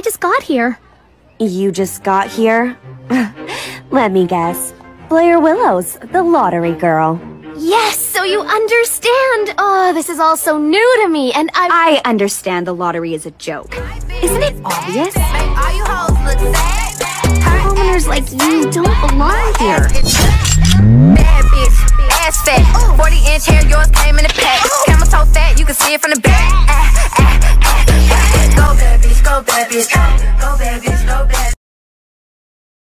just got here. You just got here? Let me guess. Blair Willows, the lottery girl. Yes, so you understand. Oh, this is all so new to me, and I understand the lottery is a joke. Isn't it obvious? Commoners like you don't belong here. Bad bitch, ass fat, 40-inch hair, yours came in a pack. Camera so fat, you can see it from the back. Go bad bitch,